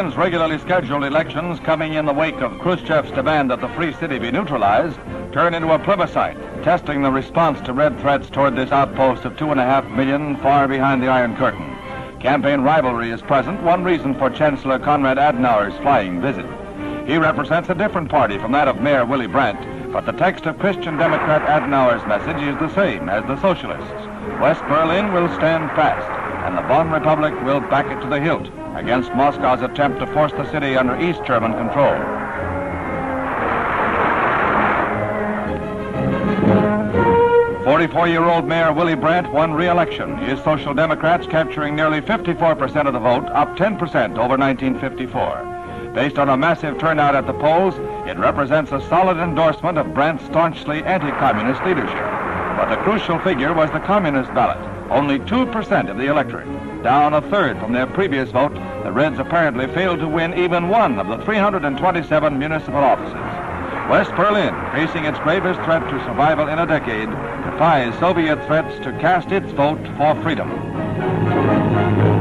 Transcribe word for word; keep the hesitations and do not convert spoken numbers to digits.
Berlin's regularly scheduled elections, coming in the wake of Khrushchev's demand that the free city be neutralized, turn into a plebiscite, testing the response to red threats toward this outpost of two and a half million far behind the Iron Curtain. Campaign rivalry is present, one reason for Chancellor Konrad Adenauer's flying visit. He represents a different party from that of Mayor Willie Brandt, but the text of Christian Democrat Adenauer's message is the same as the socialists. West Berlin will stand fast, and the Bonn Republic will back it to the hilt against Moscow's attempt to force the city under East German control. forty-four-year-old Mayor Willie Brandt won re-election, his Social Democrats capturing nearly fifty-four percent of the vote, up ten percent over nineteen fifty-four. Based on a massive turnout at the polls, it represents a solid endorsement of Brandt's staunchly anti-communist leadership. But the crucial figure was the communist ballot, only two percent of the electorate. Down a third from their previous vote, the Reds apparently failed to win even one of the three hundred twenty-seven municipal offices. West Berlin, facing its gravest threat to survival in a decade, defies Soviet threats to cast its vote for freedom.